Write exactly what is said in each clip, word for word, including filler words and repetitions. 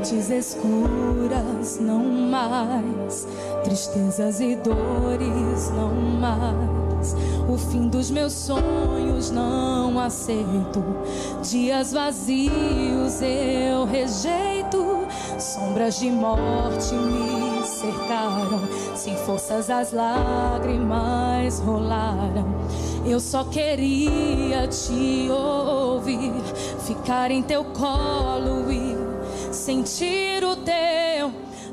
noites escuras, não mais. Tristezas e dores, não mais. O fim dos meus sonhos não aceito. Dias vazios eu rejeito. Sombras de morte me cercaram. Sem forças as lágrimas rolaram. Eu só queria te ouvir, ficar em teu colo e sentir o teu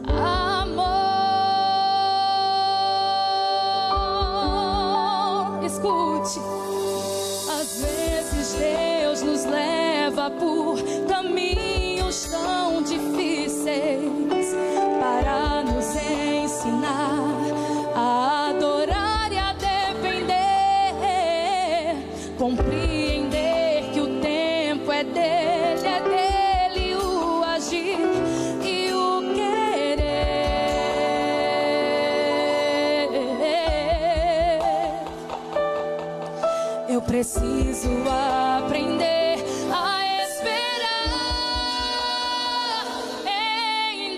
amor. Escute, às vezes Deus nos leva por caminhos tão difíceis para nos ensinar a adorar e a depender, compreender que o tempo é dele, é dele o agir e o querer. Eu preciso aprender a esperar em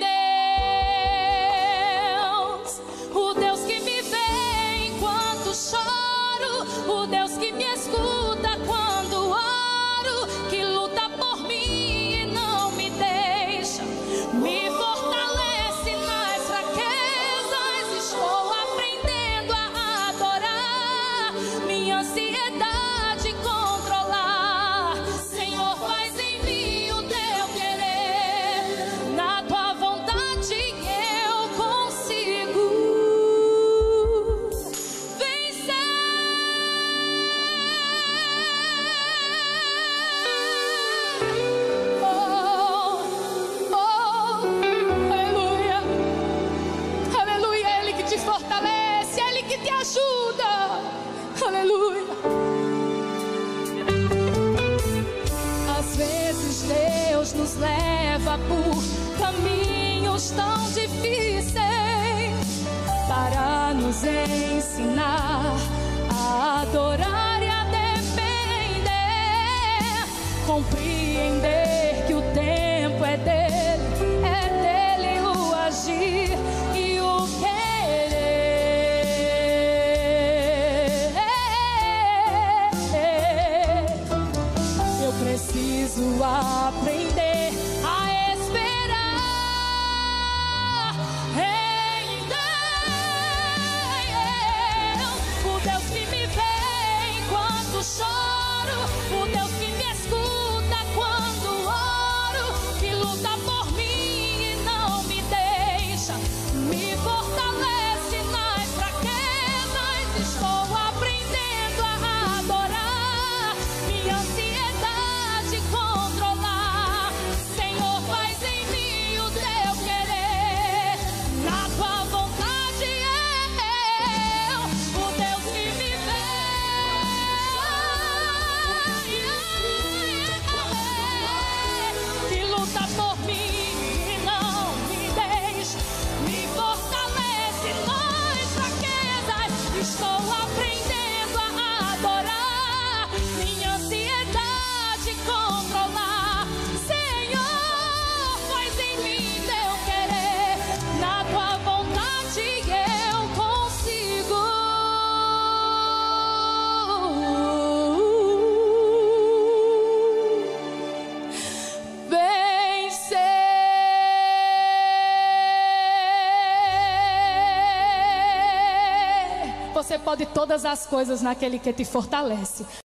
Deus, o Deus que me vê enquanto choro, o Deus que me escuta quando oro, que luta por mim e não me deixa, me fortalece nas fraquezas. Estou aprendendo a adorar, minha ansiedade controlar. Senhor, faz em mim o teu querer, na tua vontade eu consigo vencer. Oh, oh, aleluia, aleluia. É Ele que te fortalece, é Ele que te ajuda, aleluia. Às vezes Deus nos leva por caminhos tão difíceis para nos ensinar a adorar e a depender, compreender que o tempo é dele, é dele o agir e o querer. Eu preciso aprender a esperar em Deus, o Deus que me vê enquanto choro, o Deus que me escuta quando oro, que luta por mim e não me deixa, me fortalece nas fraquezas. Estou aprendendo a adorar, minha ansiedade controlar. Senhor, faz em mim o teu querer, na tua vontade eu, o Deus que me vê, que luta por mim e não me deixa, me fortalece nas fraquezas. Estou aprendendo a adorar, minha ansiedade controlar. Senhor, faz em mim teu querer, na tua vontade eu consigo vencer. Você pode todas as coisas naquele que te fortalece.